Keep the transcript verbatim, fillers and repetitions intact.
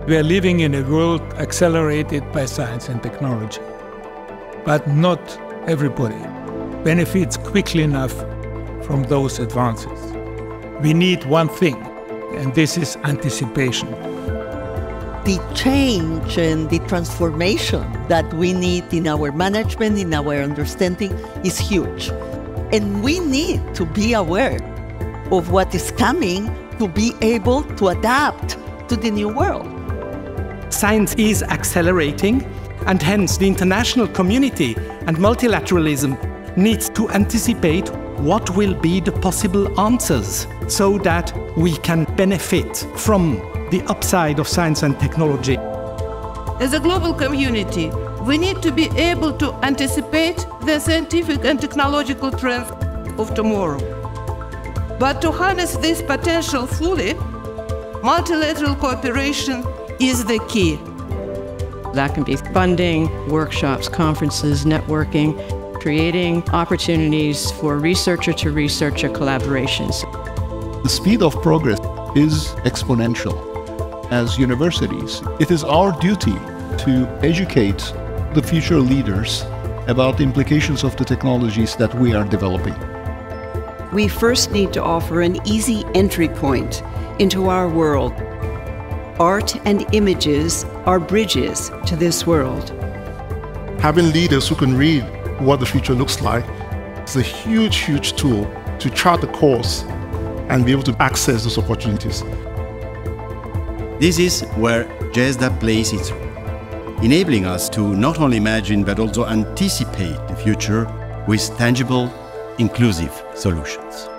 We are living in a world accelerated by science and technology. But not everybody benefits quickly enough from those advances. We need one thing, and this is anticipation. The change and the transformation that we need in our management, in our understanding, is huge. And we need to be aware of what is coming to be able to adapt to the new world. Science is accelerating, and hence the international community and multilateralism needs to anticipate what will be the possible answers so that we can benefit from the upside of science and technology. As a global community, we need to be able to anticipate the scientific and technological trends of tomorrow. But to harness this potential fully, multilateral cooperation is the key. That can be funding, workshops, conferences, networking, creating opportunities for researcher-to-researcher collaborations. The speed of progress is exponential. As universities, it is our duty to educate the future leaders about the implications of the technologies that we are developing. We first need to offer an easy entry point into our world. Art and images are bridges to this world. Having leaders who can read what the future looks like is a huge, huge tool to chart the course and be able to access those opportunities. This is where JESDA plays its role, enabling us to not only imagine but also anticipate the future with tangible, inclusive solutions.